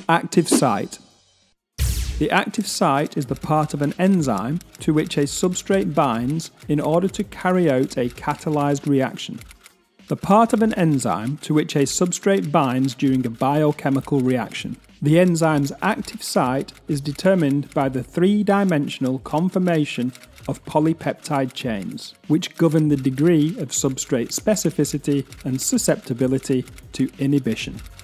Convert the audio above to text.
Active site. The active site is the part of an enzyme to which a substrate binds in order to carry out a catalyzed reaction. The part of an enzyme to which a substrate binds during a biochemical reaction. The enzyme's active site is determined by the three-dimensional conformation of polypeptide chains, which govern the degree of substrate specificity and susceptibility to inhibition.